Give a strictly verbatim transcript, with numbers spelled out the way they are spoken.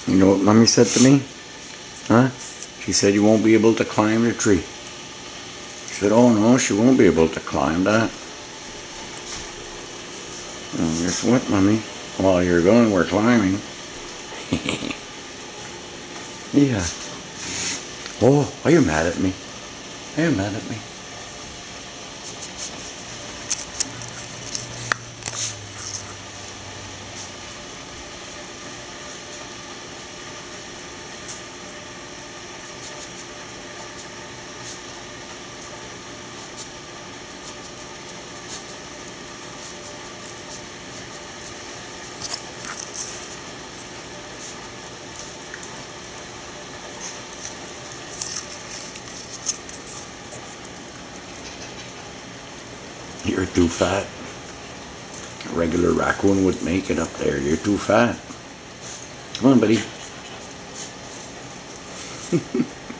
You know what Mommy said to me? Huh? She said you won't be able to climb the tree. She said, oh no, she won't be able to climb that. Oh, guess what, Mommy? While you're going, we're climbing. Yeah. Oh, are you mad at me? Are you mad at me? You're too fat. A regular raccoon would make it up there. You're too fat. Come on, buddy.